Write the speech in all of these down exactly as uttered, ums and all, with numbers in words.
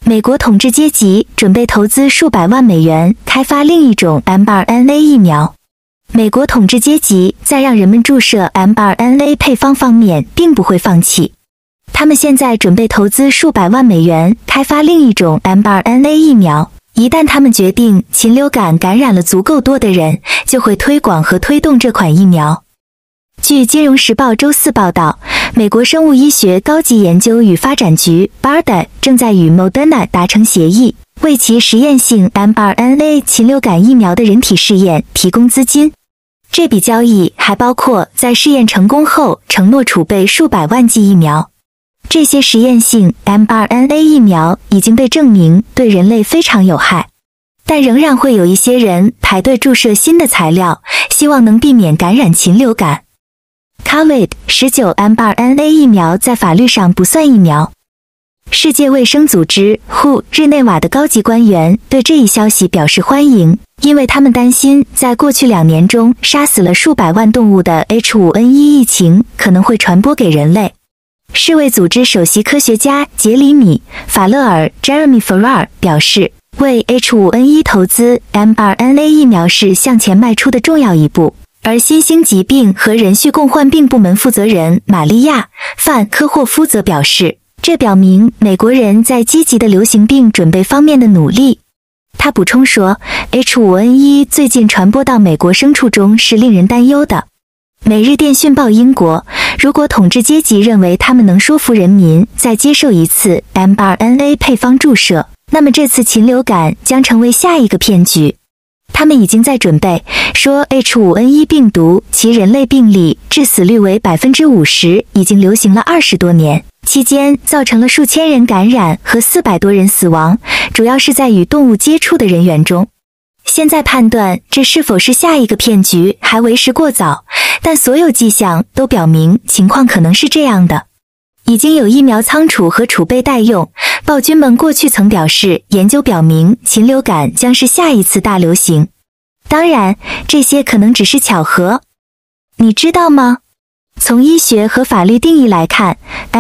美国统治阶级准备投资数百万美元开发另一种 mRNA 疫苗。美国统治阶级在让人们注射 mRNA 配方方面并不会放弃。他们现在准备投资数百万美元开发另一种 mRNA 疫苗。一旦他们决定禽流感感染了足够多的人，就会推广和推动这款疫苗。据《金融时报》周四报道，美国生物医学高级研究与发展局 B A R D A 正在与 Moderna 达成协议，为其实验性 mRNA 禽流感疫苗的人体试验提供资金。这笔交易还包括在试验成功后承诺储备数百万剂疫苗。这些实验性 mRNA 疫苗已经被证明对人类非常有害，但仍然会有一些人排队注射新的材料，希望能避免感染禽流感。COVID 十九 mRNA 疫苗在法律上不算疫苗。世界卫生组织 W H O 日内瓦的高级官员对这一消息表示欢迎，因为他们担心在过去两年中杀死了数百万动物的 H 五 N 一 疫情可能会传播给人类。世卫组织首席科学家杰里米·法勒尔 Jeremy Farrar 表示，为 H 五 N 一 投资 mRNA 疫苗是向前迈出的重要一步。而新兴疾病和人畜共患病部门负责人玛利亚·范科霍夫则表示，这表明美国人在积极的流行病准备方面的努力。他补充说 ，H 五 N 一 最近传播到美国牲畜中是令人担忧的。每日电讯报英国，如果统治阶级认为他们能说服人民再接受一次 mRNA 配方注射，那么这次禽流感将成为下一个骗局。他们已经在准备说 H 五 N 一 病毒其人类病例致死率为 百分之五十， 已经流行了二十多年，期间造成了数千人感染和四百多人死亡，主要是在与动物接触的人员中。现在判断这是否是下一个骗局还为时过早，但所有迹象都表明情况可能是这样的。已经有疫苗仓储和储备待用，暴君们过去曾表示，研究表明禽流感将是下一次大流行。当然，这些可能只是巧合。你知道吗？从医学和法律定义来看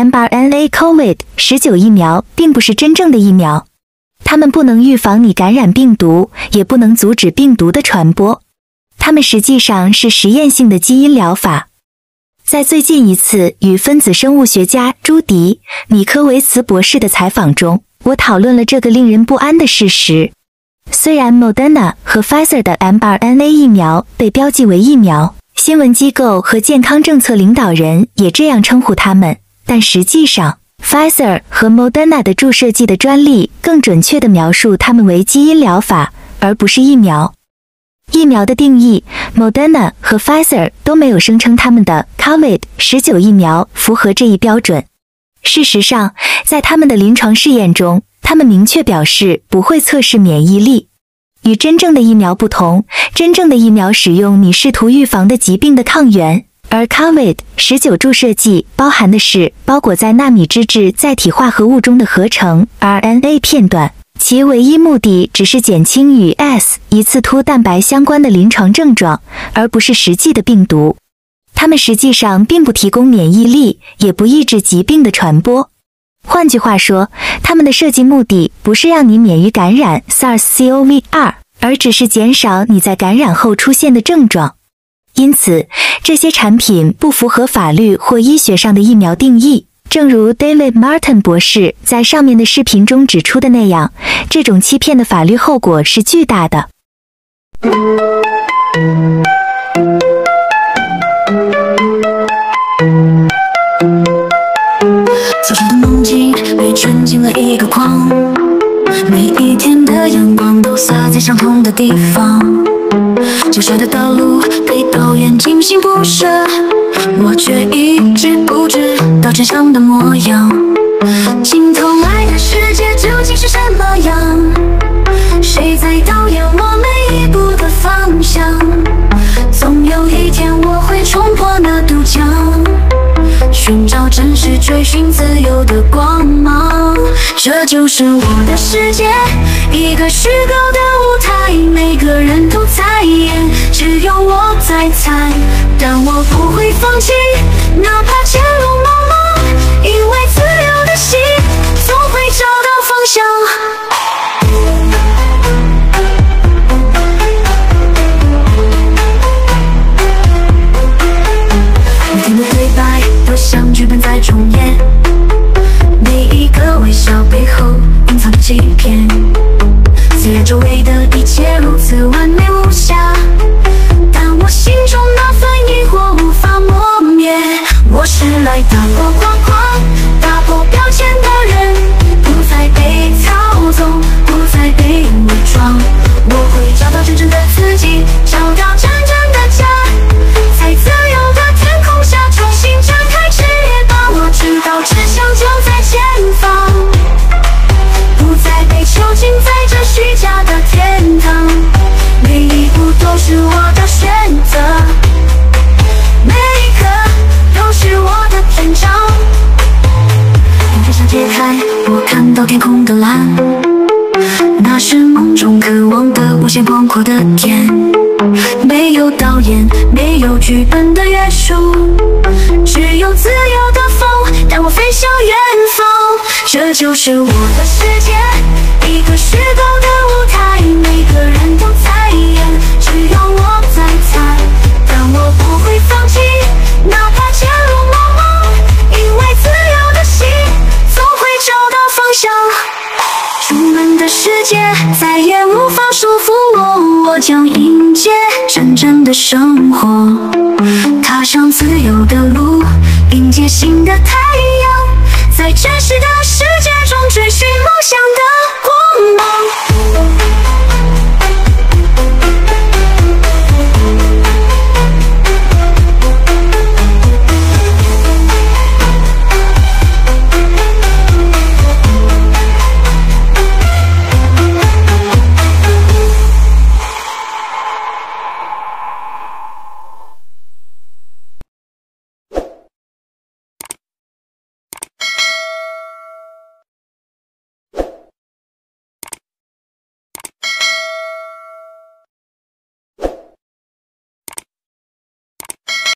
，mRNA COVID 十九 疫苗并不是真正的疫苗，它们不能预防你感染病毒，也不能阻止病毒的传播。它们实际上是实验性的基因疗法。在最近一次与分子生物学家朱迪·米科维茨博士的采访中，我讨论了这个令人不安的事实。虽然 Moderna 和 Pfizer 的 mRNA 疫苗被标记为疫苗，新闻机构和健康政策领导人也这样称呼它们，但实际上 Pfizer 和 Moderna 的注射剂的专利更准确地描述它们为基因疗法，而不是疫苗。疫苗的定义 ，Moderna 和 Pfizer 都没有声称他们的 COVID 十九 疫苗符合这一标准。事实上，在他们的临床试验中，他们明确表示不会测试免疫力。与真正的疫苗不同，真正的疫苗使用你试图预防的疾病的抗原，而 COVID 十九 注射剂包含的是包裹在纳米脂质载体化合物中的合成 R N A 片段。其唯一目的只是减轻与 S 一次突蛋白相关的临床症状，而不是实际的病毒。它们实际上并不提供免疫力，也不抑制疾病的传播。换句话说，它们的设计目的不是让你免于感染 SARS-C o V 二， 而只是减少你在感染后出现的症状。因此，这些产品不符合法律或医学上的疫苗定义。正如 David Martin 博士在上面的视频中指出的那样，这种欺骗的法律后果是巨大的。 早晨的梦境被圈进了一个框，每一天的阳光都洒在相同的地方，脚下的道路被导演精心铺设，我却一直不知道真相的模样。镜头外的世界究竟是什么样？谁在导演我每一步的方向？总有一天我会冲破那堵墙，寻找真实，追寻自由的光芒。这就是我的世界，一个虚构的舞台，每个人都在演，只有我在猜。但我不会放弃，哪怕前路茫茫，因为自由的心总会找到方向。 见广阔的天，没有导演，没有剧本的约束，只有自由的风带我飞向远方。这就是我的世界，一个虚构的舞台，每个人都在演，只有我在猜，但我不会放弃，哪怕前路茫茫，因为自由的心总会找到方向。出门的世界再也无法束缚我，我将迎接真正的生活，踏上自由的路，迎接新的太阳，在真实的世界中追寻梦想的